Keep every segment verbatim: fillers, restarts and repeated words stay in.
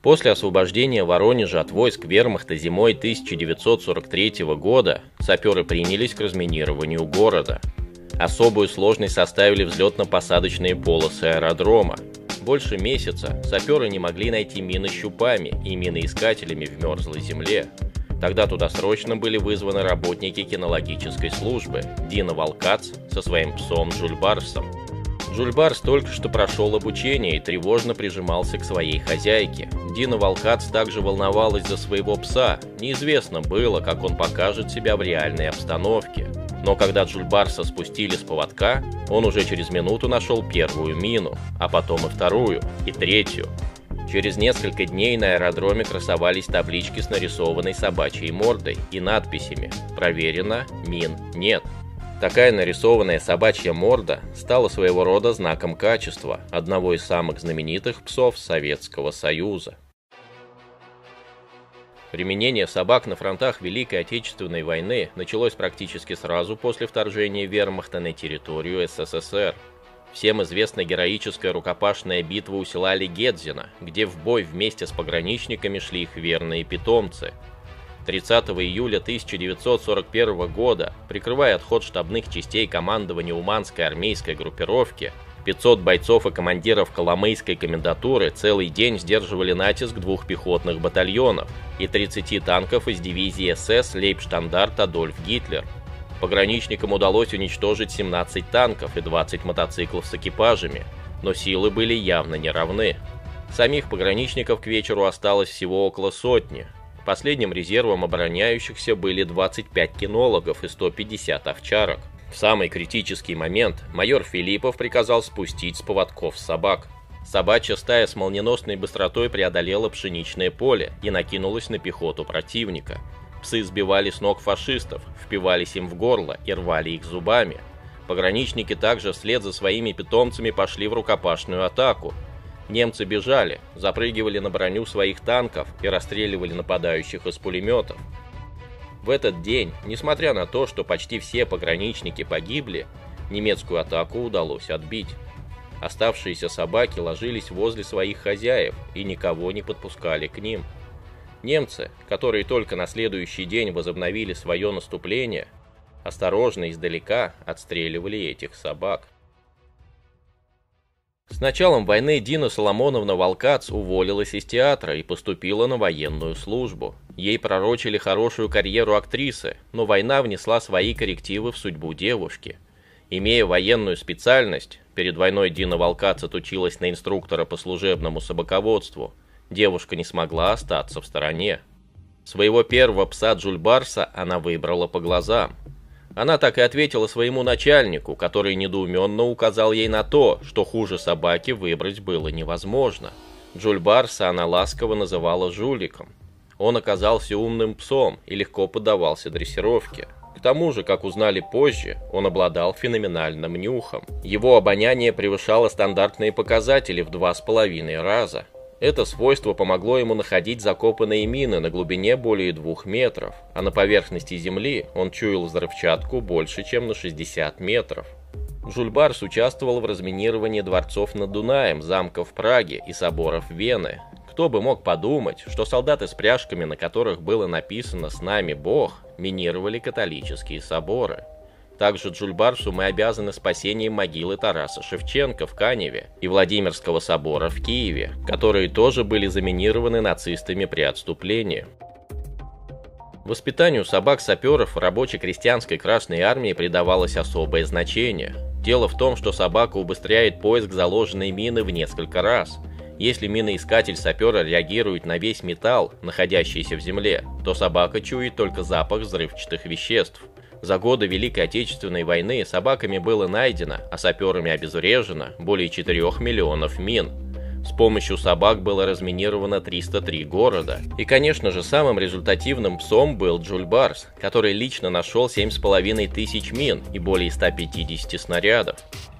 После освобождения Воронежа от войск вермахта зимой тысяча девятьсот сорок третьего года саперы принялись к разминированию города. Особую сложность составили взлетно-посадочные полосы аэродрома. Больше месяца саперы не могли найти мины щупами и миноискателями в мерзлой земле. Тогда туда срочно были вызваны работники кинологической службы Дина Валкац со своим псом Джульбарсом. Джульбарс только что прошел обучение и тревожно прижимался к своей хозяйке. Дина Валкац также волновалась за своего пса. Неизвестно было, как он покажет себя в реальной обстановке. Но когда Джульбарса спустили с поводка, он уже через минуту нашел первую мину, а потом и вторую, и третью. Через несколько дней на аэродроме красовались таблички с нарисованной собачьей мордой и надписями «Проверено, мин нет». Такая нарисованная собачья морда стала своего рода знаком качества одного из самых знаменитых псов Советского Союза. Применение собак на фронтах Великой Отечественной войны началось практически сразу после вторжения вермахта на территорию СССР. Всем известна героическая рукопашная битва у села Легедзино, где в бой вместе с пограничниками шли их верные питомцы. тридцатого июля тысяча девятьсот сорок первого года, прикрывая отход штабных частей командования Уманской армейской группировки, пятьсот бойцов и командиров Коломейской комендатуры целый день сдерживали натиск двух пехотных батальонов и тридцати танков из дивизии СС Лейбштандарт Адольф Гитлер. Пограничникам удалось уничтожить семнадцать танков и двадцать мотоциклов с экипажами, но силы были явно неравны. Самих пограничников к вечеру осталось всего около сотни. Последним резервом обороняющихся были двадцать пять кинологов и сто пятьдесят овчарок. В самый критический момент майор Филиппов приказал спустить с поводков собак. Собачья стая с молниеносной быстротой преодолела пшеничное поле и накинулась на пехоту противника. Псы сбивали с ног фашистов, впивались им в горло и рвали их зубами. Пограничники также вслед за своими питомцами пошли в рукопашную атаку. Немцы бежали, запрыгивали на броню своих танков и расстреливали нападающих из пулеметов. В этот день, несмотря на то, что почти все пограничники погибли, немецкую атаку удалось отбить. Оставшиеся собаки ложились возле своих хозяев и никого не подпускали к ним. Немцы, которые только на следующий день возобновили свое наступление, осторожно издалека отстреливали этих собак. С началом войны Дина Соломоновна Валкац уволилась из театра и поступила на военную службу. Ей пророчили хорошую карьеру актрисы, но война внесла свои коррективы в судьбу девушки. Имея военную специальность, перед войной Дина Валкац отучилась на инструктора по служебному собаководству, девушка не смогла остаться в стороне. Своего первого пса Джульбарса она выбрала по глазам. Она так и ответила своему начальнику, который недоуменно указал ей на то, что хуже собаки выбрать было невозможно. Джульбарса она ласково называла жуликом. Он оказался умным псом и легко поддавался дрессировке. К тому же, как узнали позже, он обладал феноменальным нюхом. Его обоняние превышало стандартные показатели в два с половиной раза. Это свойство помогло ему находить закопанные мины на глубине более двух метров, а на поверхности земли он чуял взрывчатку больше, чем на шестьдесят метров. Джульбарс участвовал в разминировании дворцов над Дунаем, замков в Праге и соборов Вены. Кто бы мог подумать, что солдаты с пряжками, на которых было написано «С нами Бог», минировали католические соборы. Также Джульбарсу мы обязаны спасением могилы Тараса Шевченко в Каневе и Владимирского собора в Киеве, которые тоже были заминированы нацистами при отступлении. Воспитанию собак-саперов в рабоче-крестьянской Красной Армии придавалось особое значение. Дело в том, что собака убыстряет поиск заложенной мины в несколько раз. Если миноискатель сапера реагирует на весь металл, находящийся в земле, то собака чует только запах взрывчатых веществ. За годы Великой Отечественной войны собаками было найдено, а саперами обезврежено более четырёх миллионов мин. С помощью собак было разминировано триста три города. И, конечно же, самым результативным псом был Джульбарс, который лично нашел семь с половиной тысяч мин и более ста пятидесяти снарядов.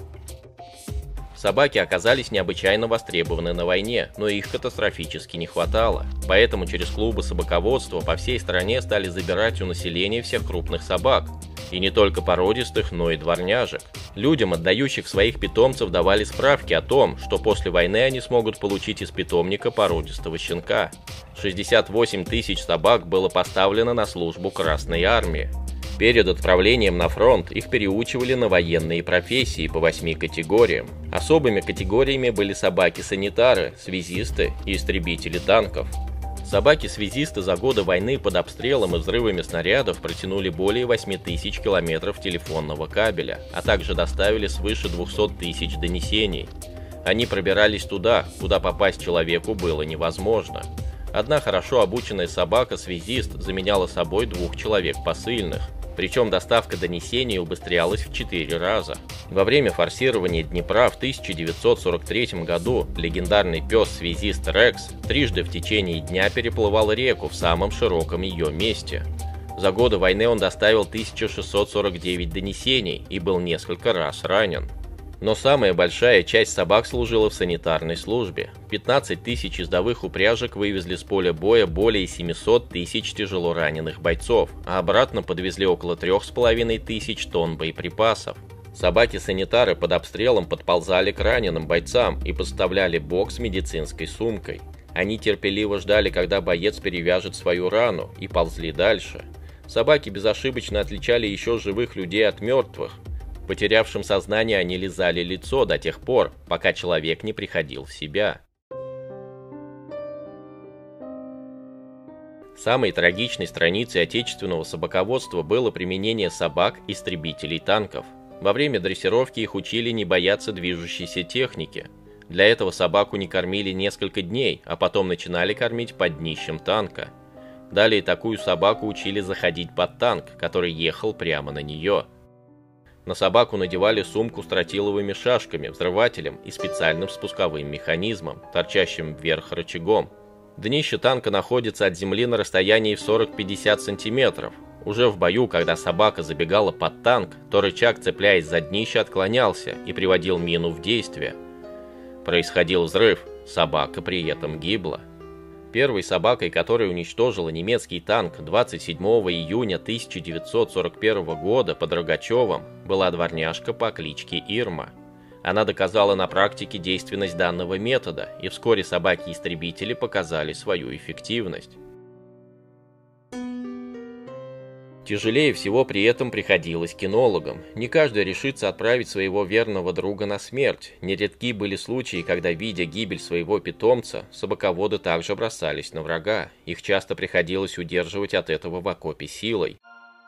Собаки оказались необычайно востребованы на войне, но их катастрофически не хватало. Поэтому через клубы собаководства по всей стране стали забирать у населения всех крупных собак. И не только породистых, но и дворняжек. Людям, отдающих своих питомцев, давали справки о том, что после войны они смогут получить из питомника породистого щенка. шестьдесят восемь тысяч собак было поставлено на службу Красной Армии. Перед отправлением на фронт их переучивали на военные профессии по восьми категориям. Особыми категориями были собаки-санитары, связисты и истребители танков. Собаки-связисты за годы войны под обстрелом и взрывами снарядов протянули более восьми тысяч километров телефонного кабеля, а также доставили свыше двухсот тысяч донесений. Они пробирались туда, куда попасть человеку было невозможно. Одна хорошо обученная собака-связист заменяла собой двух человек посыльных. Причем доставка донесений убыстрялась в четыре раза. Во время форсирования Днепра в тысяча девятьсот сорок третьем году легендарный пес-связист Рекс трижды в течение дня переплывал реку в самом широком ее месте. За годы войны он доставил тысячу шестьсот сорок девять донесений и был несколько раз ранен. Но самая большая часть собак служила в санитарной службе. пятнадцать тысяч ездовых упряжек вывезли с поля боя более семисот тысяч тяжело раненых бойцов, а обратно подвезли около трёх с половиной тысяч тонн боеприпасов. Собаки-санитары под обстрелом подползали к раненым бойцам и подставляли бок с медицинской сумкой. Они терпеливо ждали, когда боец перевяжет свою рану, и ползли дальше. Собаки безошибочно отличали еще живых людей от мертвых. Потерявшим сознание они лизали лицо до тех пор, пока человек не приходил в себя. Самой трагичной страницей отечественного собаководства было применение собак-истребителей танков. Во время дрессировки их учили не бояться движущейся техники. Для этого собаку не кормили несколько дней, а потом начинали кормить под днищем танка. Далее такую собаку учили заходить под танк, который ехал прямо на нее. На собаку надевали сумку с тротиловыми шашками, взрывателем и специальным спусковым механизмом, торчащим вверх рычагом. Днище танка находится от земли на расстоянии в сорок-пятьдесят сантиметров. Уже в бою, когда собака забегала под танк, то рычаг, цепляясь за днище, отклонялся и приводил мину в действие. Происходил взрыв, собака при этом гибла. Первой собакой, которая уничтожила немецкий танк двадцать седьмого июня тысяча девятьсот сорок первого года под Рогачевым, была дворняжка по кличке Ирма. Она доказала на практике действенность данного метода, и вскоре собаки-истребители показали свою эффективность. Тяжелее всего при этом приходилось кинологам. Не каждый решится отправить своего верного друга на смерть. Нередки были случаи, когда, видя гибель своего питомца, собаководы также бросались на врага. Их часто приходилось удерживать от этого в окопе силой.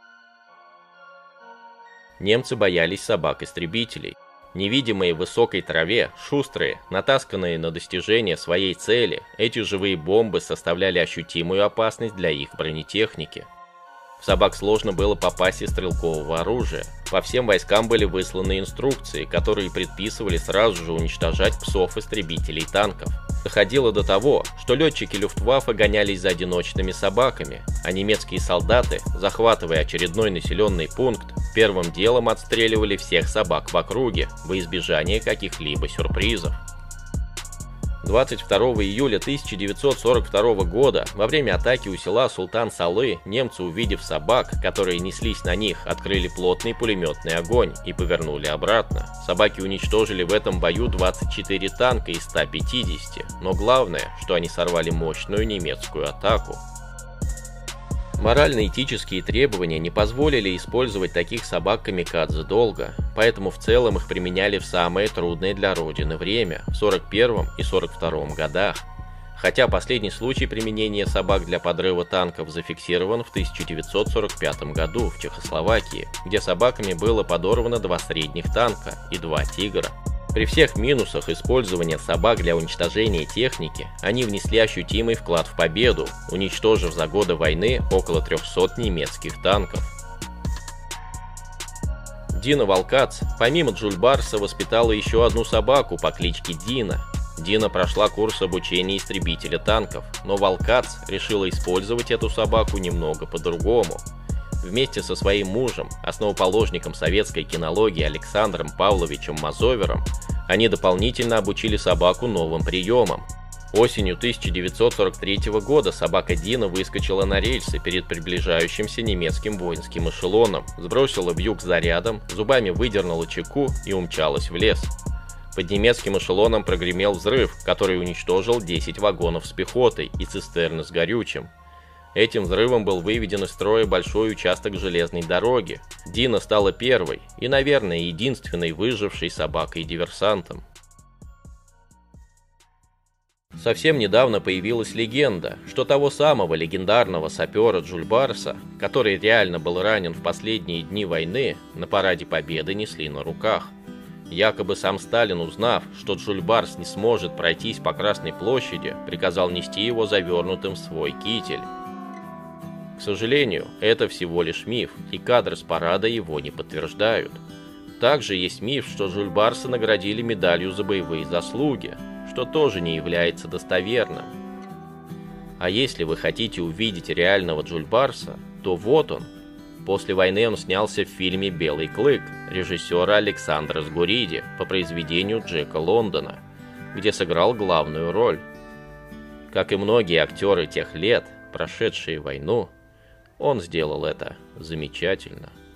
Немцы боялись собак-истребителей. Невидимые в высокой траве, шустрые, натасканные на достижение своей цели, эти живые бомбы составляли ощутимую опасность для их бронетехники. В собак сложно было попасть из стрелкового оружия. По всем войскам были высланы инструкции, которые предписывали сразу же уничтожать псов-истребителей танков. Доходило до того, что летчики Люфтваффе гонялись за одиночными собаками, а немецкие солдаты, захватывая очередной населенный пункт, первым делом отстреливали всех собак в округе во избежание каких-либо сюрпризов. двадцать второго июля тысяча девятьсот сорок второго года во время атаки у села Султан-Салы немцы, увидев собак, которые неслись на них, открыли плотный пулеметный огонь и повернули обратно. Собаки уничтожили в этом бою двадцать четыре танка из ста пятидесяти, но главное, что они сорвали мощную немецкую атаку. Морально-этические требования не позволили использовать таких собак-камикадзе долго, поэтому в целом их применяли в самое трудное для Родины время, в сорок первом и сорок втором годах. Хотя последний случай применения собак для подрыва танков зафиксирован в тысяча девятьсот сорок пятом году в Чехословакии, где собаками было подорвано два средних танка и два «Тигра». При всех минусах использования собак для уничтожения техники, они внесли ощутимый вклад в победу, уничтожив за годы войны около трёхсот немецких танков. Дина Валкац, помимо Джульбарса, воспитала еще одну собаку по кличке Дина. Дина прошла курс обучения истребителя танков, но Валкац решила использовать эту собаку немного по-другому. Вместе со своим мужем, основоположником советской кинологии Александром Павловичем Мазовером, они дополнительно обучили собаку новым приемам. Осенью тысяча девятьсот сорок третьего года собака Дина выскочила на рельсы перед приближающимся немецким воинским эшелоном, сбросила вьюг зарядом, зубами выдернула чеку и умчалась в лес. Под немецким эшелоном прогремел взрыв, который уничтожил десять вагонов с пехотой и цистерны с горючим. Этим взрывом был выведен из строя большой участок железной дороги. Дина стала первой и, наверное, единственной выжившей собакой-диверсантом. Совсем недавно появилась легенда, что того самого легендарного сапера Джульбарса, который реально был ранен в последние дни войны, на параде Победы несли на руках. Якобы сам Сталин, узнав, что Джульбарс не сможет пройтись по Красной площади, приказал нести его завернутым в свой китель. К сожалению, это всего лишь миф, и кадры с парада его не подтверждают. Также есть миф, что Джульбарса наградили медалью за боевые заслуги, что тоже не является достоверным. А если вы хотите увидеть реального Джульбарса, то вот он. После войны он снялся в фильме «Белый клык» режиссера Александра Сгуриди по произведению Джека Лондона, где сыграл главную роль. Как и многие актеры тех лет, прошедшие войну, он сделал это замечательно.